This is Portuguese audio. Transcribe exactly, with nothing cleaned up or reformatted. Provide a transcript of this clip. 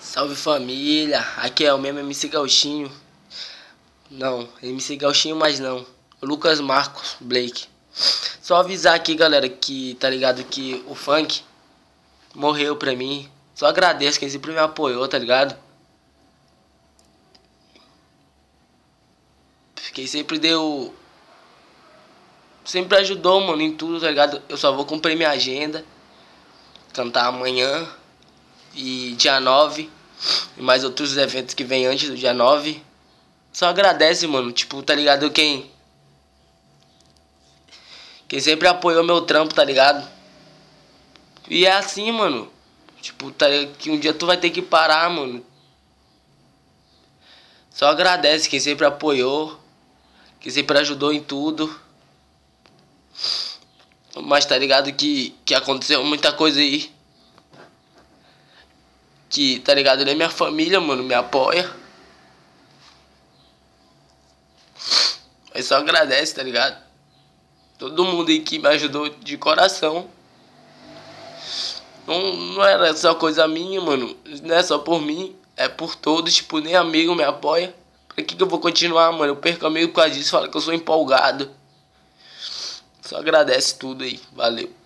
Salve família, aqui é o mesmo M C Gauchinho. Não, M C Gauchinho mais não, Lucas Marcos Blake. Só avisar aqui, galera, que tá ligado que o funk morreu pra mim. Só agradeço quem sempre me apoiou, tá ligado? Quem sempre deu, sempre ajudou, mano, em tudo, tá ligado? Eu só vou cumprir minha agenda, cantar amanhã e dia nove e mais outros eventos que vem antes do dia nove. Só agradece, mano, tipo, tá ligado? Quem Quem sempre apoiou meu trampo, tá ligado? E é assim, mano. Tipo, tá ligado? Que um dia tu vai ter que parar, mano. Só agradece quem sempre apoiou, quem sempre ajudou em tudo. Mas tá ligado que, que aconteceu muita coisa aí. Que, tá ligado? Nem minha família, mano, me apoia. Mas só agradece, tá ligado? Todo mundo aí que me ajudou de coração. Não, não era só coisa minha, mano. Não é só por mim. É por todos. Tipo, nem amigo me apoia. Pra que que eu vou continuar, mano? Eu perco amigo por causa disso. Fala que eu sou empolgado. Só agradece tudo aí. Valeu.